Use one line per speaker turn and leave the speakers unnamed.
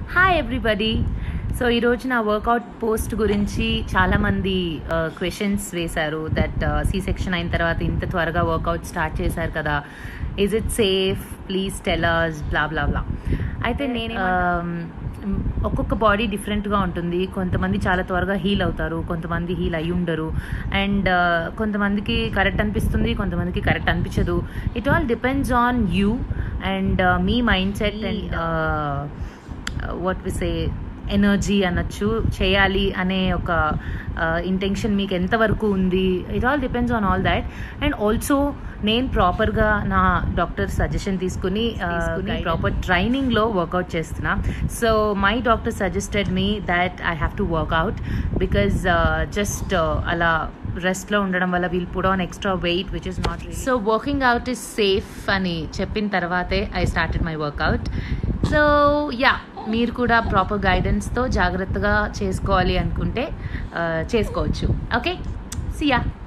Hi everybody. So ఈరోజు నా work out post గురించి చాలామంది క్వశ్చన్స్ వేశారు. దట్ సి సెక్షన్ అయిన తర్వాత ఇంత త్వరగా వర్కౌట్ స్టార్ట్ చేశారు కదా, is it safe, please tell us, blah blah blah. అయితే నేను ఒక్కొక్క బాడీ డిఫరెంట్గా ఉంటుంది. కొంతమంది చాలా త్వరగా హీల్ అవుతారు, కొంతమంది హీల్ అయ్యి ఉండరు, అండ్ కొంతమందికి కరెక్ట్ అనిపిస్తుంది, కొంతమందికి కరెక్ట్ అనిపించదు. It all depends on you and me mind set and what we say energy అనొచ్చు. చేయాలి అనే ఒక ఇంటెన్షన్ మీకు ఎంతవరకు ఉంది, it all depends on all that. And also నేను ప్రాపర్గా నా డాక్టర్ సజెషన్ తీసుకుని ప్రాపర్ ట్రైనింగ్లో వర్కౌట్ చేస్తున్నా. So my doctor suggested me that I have to workout because just అలా రెస్ట్లో ఉండడం వల్ల will put on extra weight which is not real. So working out is safe అని చెప్పిన తర్వాతే I started my workout. So yeah, మీరు కూడా proper గైడెన్స్తో జాగ్రత్తగా చేసుకోవాలి అనుకుంటే చేసుకోవచ్చు. Okay, see yeah.